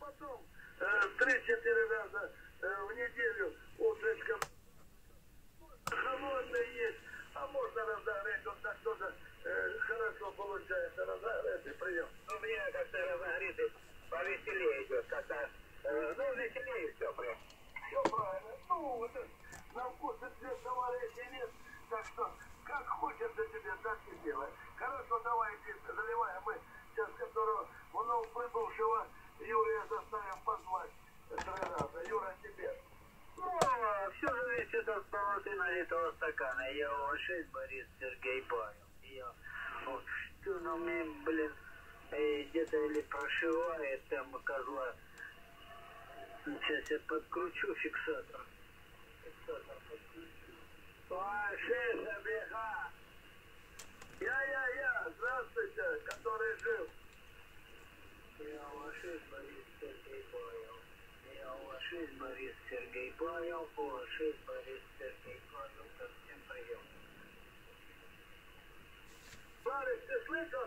потом 3-4 раза в неделю уточка холодная есть, а можно разогреть, вот так тоже хорошо получается разогретый прием. У меня как-то разогретый повеселее идет, как-то, ну, веселее все прям. Все правильно. Ну, вот это, на вкус и цвет товарищей нет, так что как хочется тебе, так и делай. Хорошо, давайте заливаем мы сейчас, которого вновь прибывшего Юрия заставим позвать 3 раза. Юра, тебе. Ну, все зависит от полноты налитого стакана. Я уважаюсь, Борис Сергей Павел. Я, вот, что на мне, блин, где-то или прошивает там козла. Сейчас я подкручу фиксатор. Фиксатор подключу. Пошли, бега. Я, здравствуйте, который жив. Я уважаюсь, Борис Сергей Павел. Я уважаюсь, Борис Сергей Павел. Уважаюсь, Борис Сергей Павел. Ко всем прием. Борис, ты слышал?